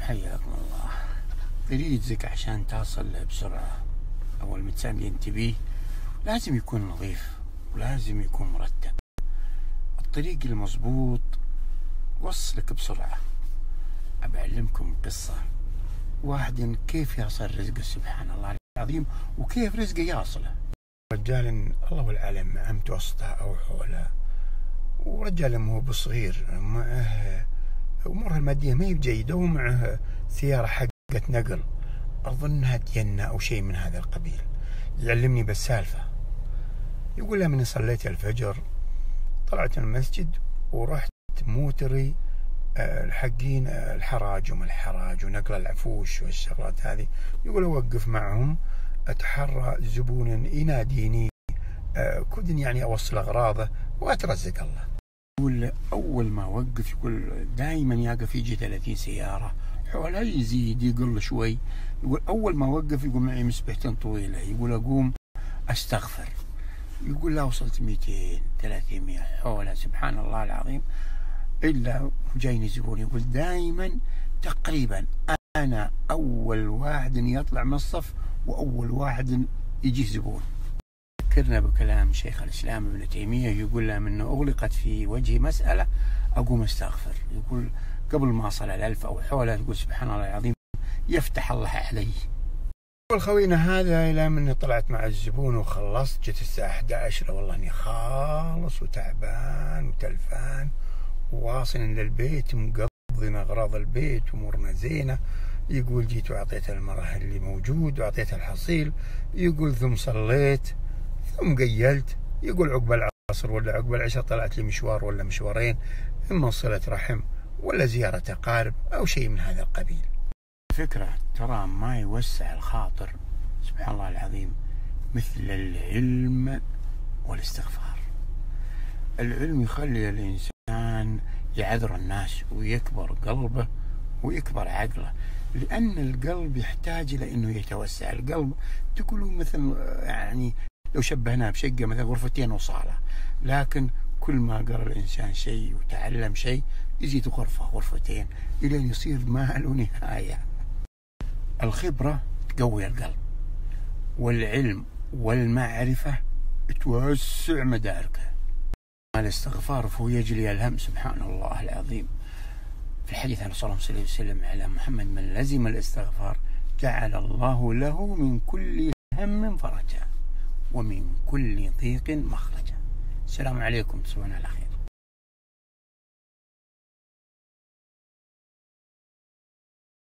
حياكم الله. طريقك عشان تصل بسرعة أو الإنسان ينتبه لازم يكون نظيف ولازم يكون مرتب. الطريق المضبوط وصلك بسرعة. أبعلمكم قصة واحد كيف يصل رزقه سبحان الله العظيم وكيف رزقه يصله. رجال الله والعالم معه متوسطة أو حوله، ورجال هو بصغير معه أموره المادية ما هي بجيدة ومعه سيارة حقت نقل أظنها دينا أو شيء من هذا القبيل. يعلمني بالسالفة، يقول له من صليت الفجر طلعت من المسجد ورحت موتري الحقين الحراج وما الحراج ونقل العفوش والشغلات هذه، يقول أوقف معهم أتحرى زبون يناديني كدن يعني أوصل أغراضه وأترزق الله. يقول أول ما وقف يقول دائما يقف يجي 30 سيارة حوله يزيد يقل شوي. يقول أول ما وقف يقول معي مسبحتين طويلة، يقول أقوم أستغفر، يقول لا وصلت 200 300 حوله سبحان الله العظيم إلا جايني زبون. يقول دائما تقريبا أنا أول واحد يطلع من الصف وأول واحد يجي زبون. ذكرنا بكلام شيخ الإسلام ابن تيمية يقول له منه أغلقت في وجهي مسألة أقوم أستغفر، يقول قبل ما أصل 1000 أو حوله يقول سبحان الله العظيم يفتح الله علي. والخوينا هذا إلى من طلعت مع الزبون وخلصت جت الساعة 11 والله إني خالص وتعبان وتلفان وواصل للبيت مقضين أغراض البيت وأمورنا زينة. يقول جيت وأعطيت المرأة اللي موجود وأعطيت الحصيل، يقول ثم صليت ثم قيلت، يقول عقب العصر ولا عقب العشاء طلعت لي مشوار ولا مشوارين، إما صلة رحم ولا زيارة أقارب أو شيء من هذا القبيل. فكرة ترى ما يوسع الخاطر سبحان الله العظيم مثل العلم والاستغفار. العلم يخلي الإنسان يعذر الناس ويكبر قلبه ويكبر عقله، لأن القلب يحتاج إلى أنه يتوسع. القلب تقولوا مثل يعني لو شبهناه بشقة مثل غرفتين وصالة، لكن كل ما قرأ الإنسان شيء وتعلم شيء يزيد غرفة غرفتين إلى أن يصير ما له نهاية. الخبرة تقوي القلب، والعلم والمعرفة توسع مداركه. الاستغفار فهو يجلي الهم سبحان الله العظيم. في الحديث عن صلى الله عليه وسلم على محمد من لزم الاستغفار جعل الله له من كل هم فرجا ومن كل ضيق مخرجا. السلام عليكم، تصبحون على خير.